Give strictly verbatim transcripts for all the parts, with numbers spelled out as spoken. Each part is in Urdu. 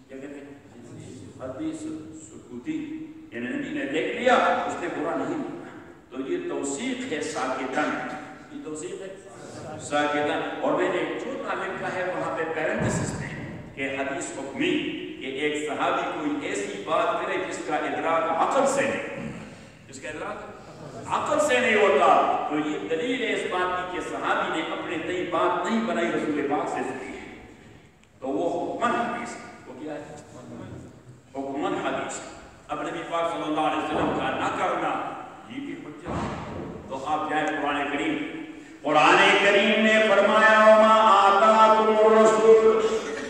کیا کہتے ہیں حدیث سکوتی، یعنی نبی نے دیکھ لیا اس نے برا نہیں مانا، تو یہ توثیق ہے ساکتن، یہ توثیق ہے ساکتن. اور میں نے ایک چھوٹا لکھا ہے وہاں پہ پیرنتھسس میں کہ حدیث حکمی کہ ایک صحابی کوئی ایسی بات کرے جس کا ادراک عقل سے نہیں، جس کا ادراک عقل سے نہیں ہوتا، تو یہ دلیل ہے اس بات کی کہ صحابی نے اپنے تئی بات نہیں بنائی، رسول پاک سے سنی ہے، تو وہ حکمن حدیث ہے. وہ کیا ہے؟ حکمن حدیث. اب نبی پاک صلی اللہ علیہ وسلم کا نہ کرنا یہ بھی حجت ہے. تو آپ جائیں قرآن کریم، قرآن کریم نے فرمایا وما آتاکم الرسول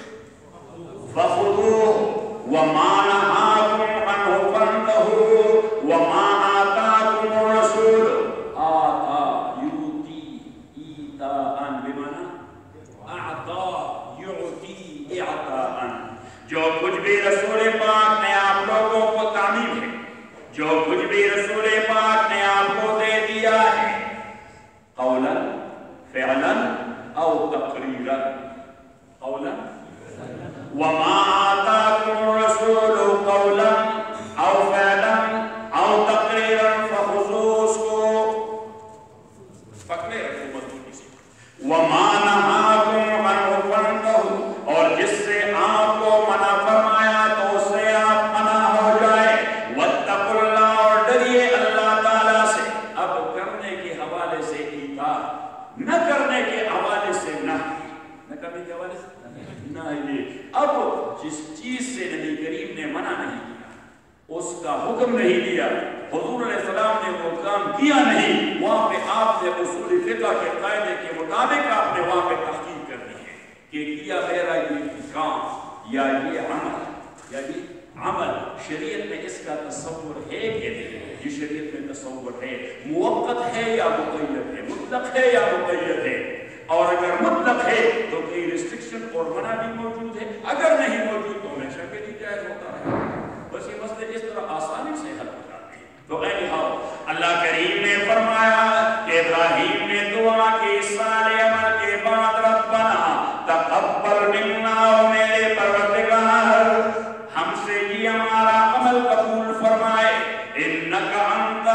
فخذوه وما نهاكم عنه فانتهوا وما آتاكم الرسول آتا يؤتي إيتاء بمعنى أعطى يعطي إعطاء. جو کچھ بھی رسول پاک نے آپ لوگوں کو تعلیم ہے، جو کچھ بھی رسول پاک نے آپ کو دے دیا ہے، قولا فعلا او تقریرا، قولا وما آتاكم الرسول قولا او فعلا او تقریرا فخذوه، اس کو پکڑے رکھو مضبوطی سے. وما نہاکم عنہ فانتہوا، اور جس سے آپ کو منع فرمایا تو اس سے آپ منع ہو جائے. واتقوا اللہ، اور ڈریے اللہ تعالیٰ سے. اب کرنے کے حوالے سے ایثار، نہ کرنے کے حوالے سے نہ، نہ کرنے کے حوالے سے نہ. یہ اب جس چیز سے نبی کریم نے منع نہیں کیا، اس کا حکم نہیں دیا، حضور علیہ السلام نے وہ کام کیا نہیں، وہاں پہ آپ نے اصول فقہ کے قاعدے کے مطابق آپ نے وہاں پہ تحقیق کرنی ہے کہ کیا میرا یہ کام یا یہ عمل یا یہ عمل شریعت میں اس کا تصور ہے کہ نہیں. یہ شریعت میں تصور ہے، موقت ہے یا مقید ہے، مطلق ہے یا مقید ہے. اور اگر مطلق ہے تو کوئی ریسٹرکشن اور منع بھی موجود ہے، اگر نہیں موجود تو ہمیشہ کے لیے جائز ہوتا ہے. بس یہ مسئلے اس طرح آسانی سے حل ہو جاتے ہیں. تو اے لہٰذا اللہ کریم نے فرمایا کہ ابراہیم نے دعا کی سارے عمل کے بعد ربنا تقبل منا، او میرے پروردگار ہم سے یہ ہمارا عمل قبول فرمائے. انک انت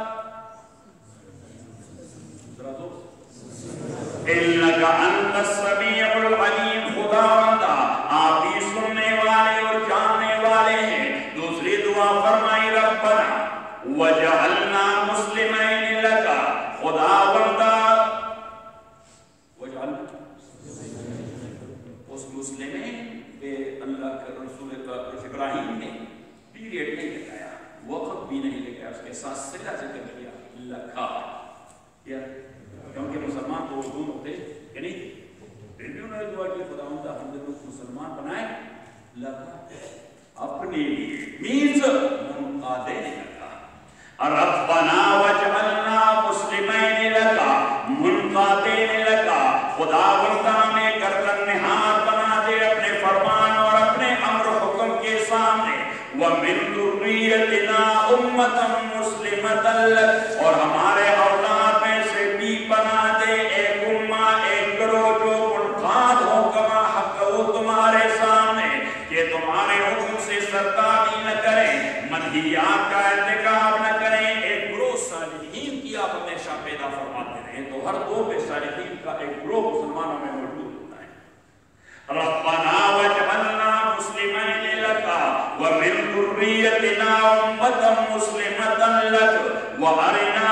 انک انت السمیع العلیم، خداوند آپ ہی سننے والے اور جاننے والے ہیں. دوسری دعا فرمائی ربنا وجعلنا مسلمین لک، خداوند وجعلنا اس مسلمین پہ اللہ کے رسول ابراہیم نے پیریڈ نہیں لگایا، وقت بھی نہیں لگایا، اس کے ساتھ صلہ ذکر کیا لکھا. کیا کیونکہ مسلمان تو اردو ہوتے کہ نہیں، پھر بھی انہوں نے دعا کی خداوند ہم نے لوگ مسلمان بنائے لکھا اپنے لیے، مینز منقادے نے لکھا. ربنا وجعلنا مسلمین لک، منقادے نے لکھا خداوند ہمیں گردن نہاد بنا دے اپنے فرمان اور اپنے امر حکم کے سامنے. ومن ذریتنا امۃ مسلمۃ لک، اور ہمارے اولاد میں سے بھی بنا دے ایک امہ، ایک گروہ جو منقاد ہو کما حق ہو تمہارے سامنے، کہ تمہارے حکم سے سرتابی نہ کریں، منہیات کا ارتکاب نہ کریں. ایک گروہ صالحین کی آپ ہمیشہ پیدا فرماتے رہیں، تو ہر دور میں صالحین کا ایک گروہ مسلمانوں میں موجود ہوتا ہے. ربنا وجعلنا مسلمین لک ومن ذریتنا امۃ مسلمۃ لک وارنا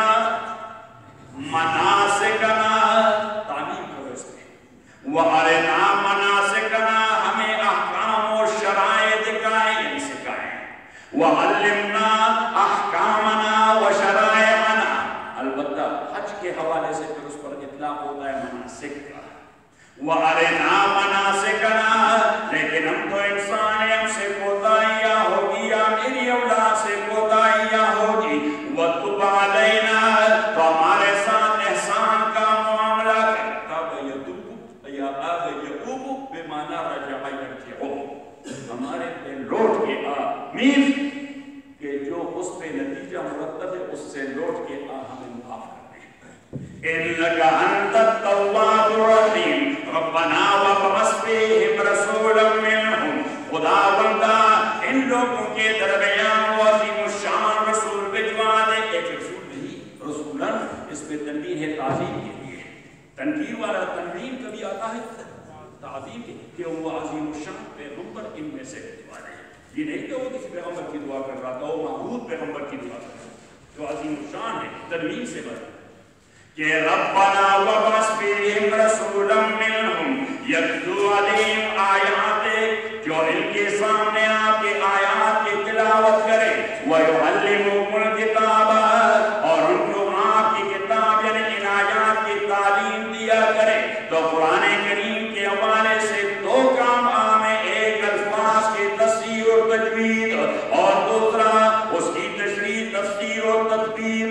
مناسکنا، تعلیم کرو اس میں، وارنا مناسکنا، ہمیں احکام و شرائع دکھائیں یعنی سکھائیں. وعلمنا احکامنا و شرائعنا، البتہ حج کے حوالے سے پھر اس پر اطلاق ہوتا ہے مناسک کا. وَأَرِنَا مَنَاسِكَنَا، لیکن ہم تو انسان ہیں، ہم سے کوتاہیاں ہوگی یا میری اولاد سے کوتاہیاں ہوگی. وَتُبْ عَلَيْنَا، تو ہمارے ساتھ احسان کا معاملہ کر. تَابَ يَتُوبُ یا آغَ يَعُوبُ بِمَانَا رَجَعَ يَرْجِعُ، ہمارے پہ لوٹ کے آ، مینز کہ جو اس پہ نتیجہ مرتب ہے اس سے لوٹ کے آ ہمیں معاف کر دیں. إِنَّكَ أَنْتَ التَّوَّابُ الرَّحِيمُ. رَبَّنَا وَابْعَثْ فِيهِمْ رَسُولًا مِّنْهُمْ، خدا بندہ ان لوگوں کے درمیان وہ عظیم الشان رسول بھجوا دے. ایک رسول نہیں، رسولن، اس پہ تنبیہ ہے تعظیم کے لیے. تنکیر والا تنوین کبھی آتا ہے تعظیم کے کہ وہ عظیم الشان پیغمبر ان میں سے بھجوا دے. یہ نہیں کہ وہ کسی پیغمبر کی دعا کر رہا تھا، وہ محمود پیغمبر کی دعا کر رہا تھا جو عظیم الشان ہے. تنوین سے بڑھ کہ ربنا وبعث فیہم رسولا منہم یتلو علیہم آیاتک، جو ان کے سامنے آپ کے آیات کی تلاوت کرے، ویعلمہم الکتاب، اور ان کو آپ کی کتاب یعنی ان آیات کی تعلیم دیا کرے. تو قرآن کریم کے حوالے سے دو کام عام ہیں، ایک الفاظ کی تفسیر اور تجوید، اور دوسرا اس کی تشریح تفسیر اور تطبیق.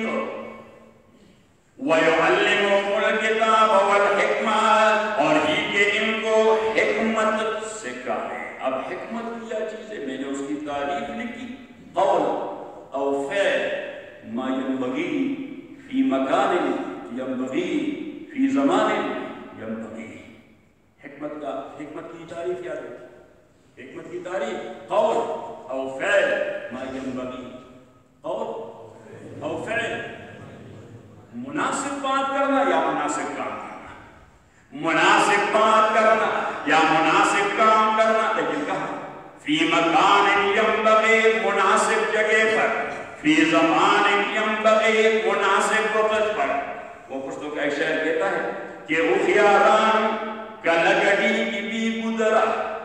وَيُعَلِّمُهُمُ الْكِتَابَ وَالْحِكْمَةَ، اور ہی کہ ان کو حکمت سکھائے. اب حکمت کیا چیز ہے؟ میں نے اس کی تعریف لکھی، قول او فعل ما ينبغي فی مکان ينبغي فی زمان ينبغي. حکمت کا حکمت کی تعریف یاد ہے، حکمت کی تعریف قول او فعل ما ينبغي، قول او فعل، مناسب بات کرنا یا مناسب کام کرنا، مناسب بات کرنا یا مناسب کام کرنا. لیکن کہا فی مکان ینبغی، مناسب جگہ پر، فی زمان ینبغی، مناسب وقت پر. وہ پشتوں کا ایک شعر کہتا ہے کہ اخیاران کا لگڑی کی بھی گدرا،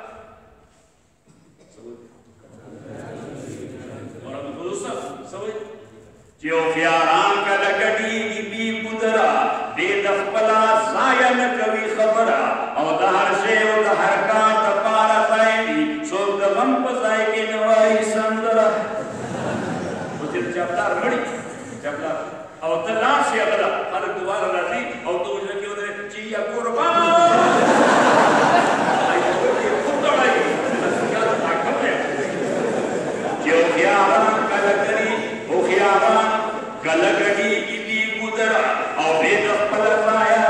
اور اب خود اس سمجھ کہ اخیاران کا لگڑی کی بھی گدرا، بے دفپلا زائن کبھی خبرا، او دہر سے او دہر کا تپارا تائنی، سو دغم پسائی کے نوائی سندرا. وہ جب جبلار بڑی جبلار او تلار سے اگلا ہر دوار رضی، او تو مجھے لگی ادھر چیئے قربان خود دوڑائی کیا تاکت ہے. کہ اخیاران کا لگڑی، اخیاران کا لگڑی کی بھی گدرا، او بے دفپلا زائن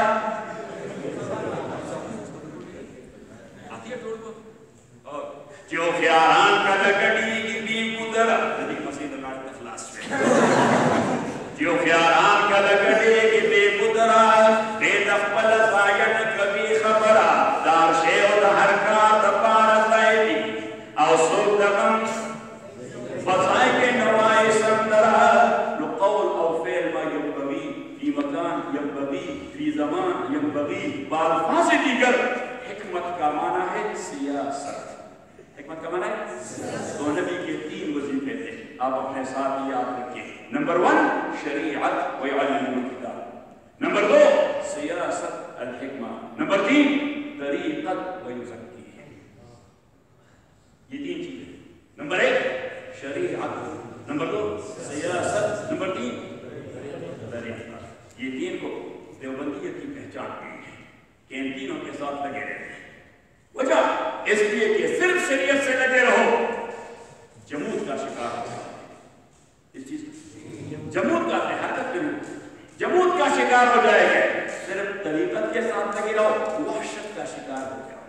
جو خیاران کا لگڑی کی بھی گدرا، ندی مسید اللہ اخلاص پہ، جو خیاران کا لگڑی کی بھی گدرا، بے دفپل زائن کبھی خبرا، دار شیو دہر کا دپار زائنی، او سوک دغم فضائی کے نوائی سندرا. لقول او فعل ما ینبغی فی مکان ینبغی فی زمان ینبغی، بالفاظ دیگر. حکمت کا معنی ہے سیاست. حکمت کا معنی ہے تو نبی کے تین وظیفے تھے، آپ اپنے ساتھ یاد رکھیں. نمبر ون شریعت ویعلمہم الکتاب، نمبر دو سیاست الحکمہ، نمبر تین طریقت ویزکیہم. یہ تین چیزیں، نمبر ایک شریعت، نمبر دو سیاست، نمبر تین طریقت. یہ تین کو دیوبندیت کی پہچان کی ہے کہ ان تینوں کے ساتھ لگے رہے ہیں. وجہ اس لیے کہ صرف شریعت سے لگے رہو جمود کا شکار ہو جائے. اس چیز جمود کا حرکت میں جمود کا شکار ہو جائے گا. صرف طریقت کے ساتھ لگے رہو وحشت کا شکار ہو جاؤ.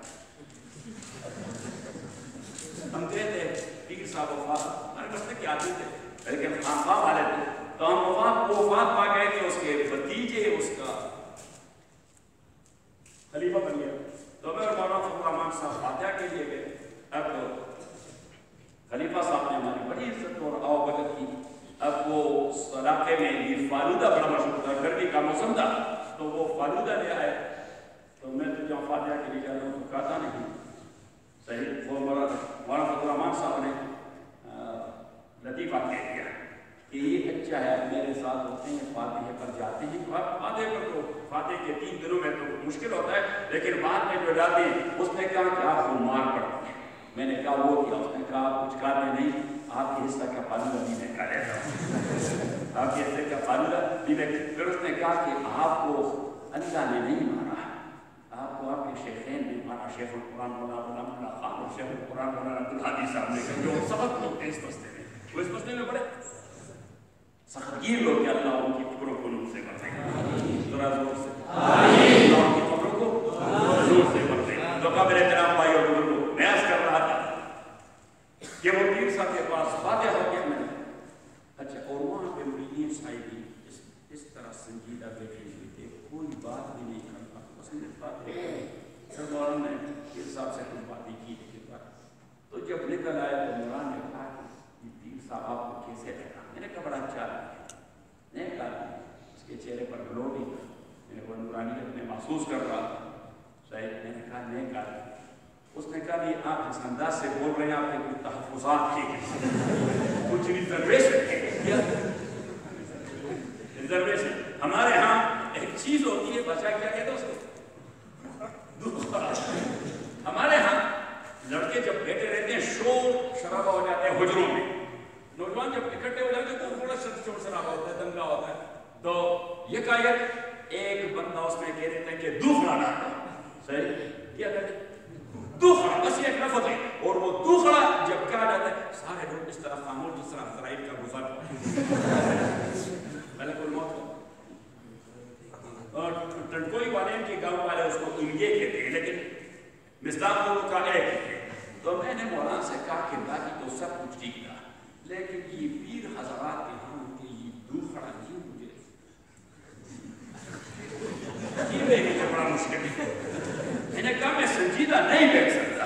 ہم کہتے ہیں پیر صاحب وفات ہر مسئلے کے آدمی تھے، لیکن خانقاہ والے تھے، تو ہم وفات کو وفات پا گئے کہ اس کے بھتیجے اس کا خلیفہ بن گیا. تو میں اور مولانا فضل الرحمان صاحب فاتحہ کے لیے گئے. اب خلیفہ صاحب نے ہماری بڑی عزت اور آؤ بھگت کی. اب وہ اس علاقے میں یہ فالودہ بڑا مشہور تھا، گرمی کا موسم تھا، تو وہ فالودہ لے آئے. تو میں تو جب فاتحہ کے لیے جا رہا ہوں تو کہتا نہیں صحیح. وہ مولانا فضل الرحمان صاحب نے لطیفہ کہہ دیا کہ یہ اچھا ہے میرے ساتھ ہوتے ہیں، فاتحہ پر جاتے ہیں، تو آپ فاتحہ پر تو فاتحہ کے تین دنوں میں تو مشکل ہوتا ہے، لیکن بعد میں جو جاتے ہیں اس نے کہا کہ آپ کو مار پڑتی ہے. میں نے کہا وہ کیا؟ اس نے کہا آپ کچھ کہتے نہیں، آپ کے حصہ کا فالودہ بھی میں کھا لیتا ہوں، آپ کے حصے کا فالودہ بھی میں. پھر اس نے کہا کہ آپ کو اللہ نے نہیں مارا، آپ کو آپ کے شیخین نے مارا، شیخ القرآن مولانا غلام اللہ خان اور شیخ القرآن مولانا عبدالحادی صاحب نے، جو سبق لوگ تھے اس مسئلے میں. وہ اس مسئلے میں بڑے سختگیر لوگ کہ اللہ ان کی قبروں کو نور سے بھر دے. ذرا زور سے اللہ ان کی قبروں کو نور سے بھر دے. تو قابل احترام بھائی اور بزرگوں، میں عرض کر رہا تھا کہ وہ پیر صاحب کے پاس فاتح ہو گیا میں اچھا اور وہاں پہ مریدین صاحبی اس, اس طرح سنجیدہ بیٹھے ہوئے تھے کوئی بات بھی نہیں کرتا اس نے فاتح پھر مولانا نے پیر صاحب سے کچھ باتیں کی تو جب نکل آیا تو مولانا نے کہا کہ یہ پیر صاحب آپ کو کیسے لگا میں نے کہا بڑا اچھا لگا نہیں کہا اس کے چہرے پر گلو بھی تھا میں نے وہ نورانیت میں محسوس کر رہا تھا صحیح میں نے کہا نہیں کہا اس نے کہا یہ آپ جس انداز سے بول رہے ہیں آپ نے کوئی تحفظات کی کچھ ریزرویشن کیا ریزرویشن ہمارے ہاں ایک چیز ہوتی ہے بچہ کیا کہتے اس کو ہمارے ہاں لڑکے جب بیٹھے رہتے ہیں شور شرابہ ہو جاتے ہیں حجروں میں نوجوان جب اکٹھے ہو جاتے ہیں تو بڑا شور شرابہ ہوتا ہے دنگا ہوتا ہے تو یہ کہا ایک بندہ اس میں کہہ رہتا ہے کہ دوخڑا ڈالتا صحیح کیا کہتے دوخڑا بس یہ ایک لفظ ہے اور وہ دوخڑا جب کہا جاتا ہے سارے لوگ اس طرح خاموش جس طرح اسرائیل کا گزر ملک الموت اور ٹنڈکوئی والے ان کے گاؤں والے اس کو انگے کہتے ہیں لیکن مصداق وہ کا ایک ہے تو میں نے مولانا سے کہا کہ باقی تو سب کچھ ٹھیک تھا لیکن یہ پیر حضرات کے ہاں ان کے یہ دوخڑا نہیں مجھے یہ میرے لیے بڑا مشکل ہے میں نے کہا میں سنجیدہ نہیں بیٹھ سکتا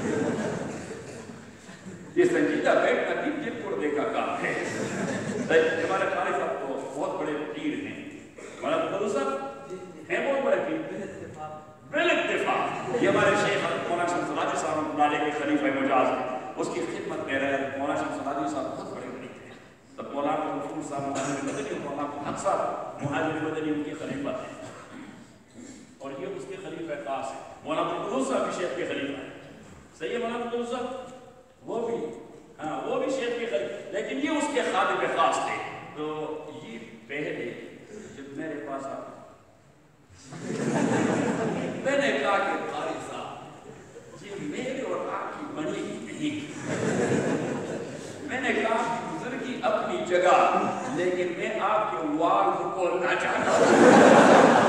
یہ سنجیدہ بیٹھنا بھی دل پردے کا کام ہے ہمارے قاری صاحب تو بہت بڑے پیر ہیں ہمارا بدو صاحب ہیں بہت بڑے پیر بل اتفاق یہ ہمارے شیخ مولانا شمس الحادی صاحب نالے کے خلیفہ مجاز ہیں اس کی خدمت میں رہے مولانا شمس الحادی صاحب بہت بڑے بڑے تھے تب مولانا رسول صاحب مہاجر مدنی مولانا حق صاحب مہاجر مدنی ان کے خلیفہ تھے اور یہ اس کے خلیفہ خاص ہے مولانا قدوس صاحب بھی شیخ کے خلیفہ ہیں صحیح ہے مولانا قدوس صاحب وہ بھی ہاں وہ بھی شیخ کے خلیفہ لیکن یہ اس کے خادم خاص تھے تو یہ پہلے جب میرے پاس آ میں نے کہا کہ قاری صاحب یہ میرے اور آپ کی بنی نہیں میں نے کہا کہ بزرگی اپنی جگہ لیکن میں آپ کے وال کو کھولنا چاہتا ہوں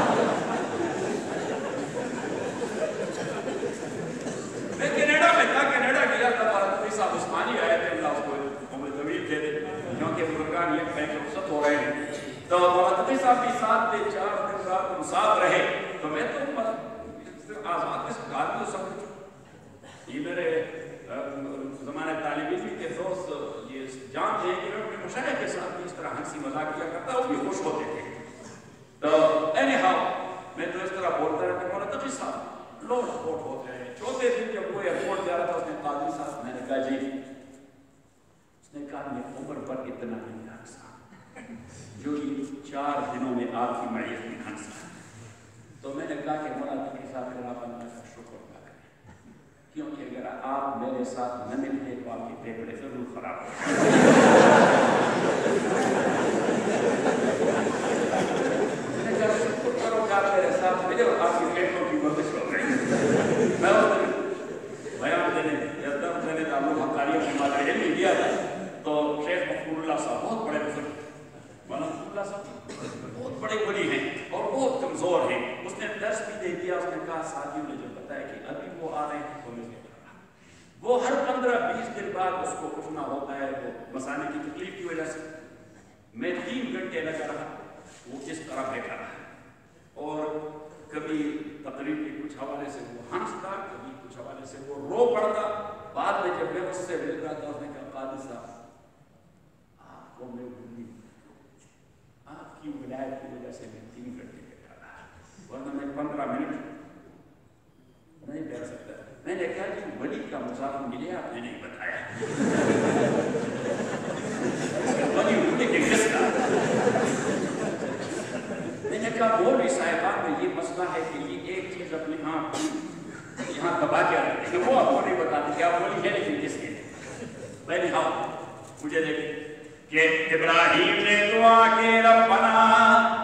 میں کینیڈا میں تھا کینیڈا گیا تھا مولانا صاحب عثمانی آئے تھے اللہ اس کو عمر طویل تھے کیونکہ بزرگان یہ کہیں رخصت ہو رہے ہیں تو مولانا صاحب بھی ساتھ تھے چار دن رات ہم ساتھ رہے تو میں تو آزاد اس آدمی کو سمجھ یہ میرے زمانے طالب علم کے دوست یہ جانتے ہیں کہ میں اپنے مشاہد کے ساتھ بھی اس طرح ہنسی مذاق کیا کرتا وہ بھی خوش ہوتے تھے تو اینی ہاؤ میں تو اس طرح بولتا رہتا مولانا تقی صاحب لوڈ اپورٹ ہوتے ہیں چوتھے دن جب وہ ایئرپورٹ جا رہا تھا اس نے قاضی صاحب میں نے کہا جی اس نے کہا میں عمر پر اتنا نہیں ہنسا جو یہ چار دنوں میں آپ کی معیت میں ہنسا تو میں نے کہا کہ مولانا تقی صاحب کے آپ اللہ کا شکر ادا کریں کیونکہ اگر آپ میرے ساتھ نہ ملتے تو آپ کے پیپڑے ضرور خراب ہو میں نے کہا شکر کرو کہ آپ میرے ساتھ ملے اور آپ کی پیپڑوں کی ورزش ہو گئی میں بیان دینے یا درد دینے تعلق حقاریہ کی مادر علمی دیا تھا تو شیخ مغفور اللہ صاحب بہت بڑے بزرگ مولانا مغفور اللہ صاحب بہت بڑے ولی ہیں اور بہت کمزور ہیں اس نے درس بھی دے دیا اس نے کہا ساتھیوں نے جو بتایا کہ ابھی وہ آ رہے ہیں تو میں نے کہا وہ ہر پندرہ بیس دن بعد اس کو اٹھنا ہوتا ہے وہ مسانے کی تکلیف کی وجہ سے میں تین گھنٹے لگا رہا وہ اس طرح بیٹھا رہا اور کبھی تقریب کے کچھ حوالے سے وہ ہنستا کبھی کچھ حوالے سے وہ رو پڑتا بعد میں جب میں اس سے مل رہا تھا اس نے کہا قاضی صاحب آپ کو میں بھولی آپ کی ولایت کی وجہ سے میں تین گھنٹے بیٹھا رہا ورنہ میں پندرہ منٹ نہیں بیٹھ سکتا میں نے کہا کہ ولی کا مظاہر ملے آپ نے نہیں بتایا ولی ہونے کے کس کا میں نے کہا وہ بھی صاحبان میں یہ مسئلہ ہے کہ یہ ایک چیز اپنے ہاں یہاں دبا کے رکھتے ہیں وہ آپ کو نہیں بتاتے کہ آپ ولی ہے لیکن کس کے میں نے ہاں مجھے دیکھیں کہ ابراہیم نے دعا کے ربنا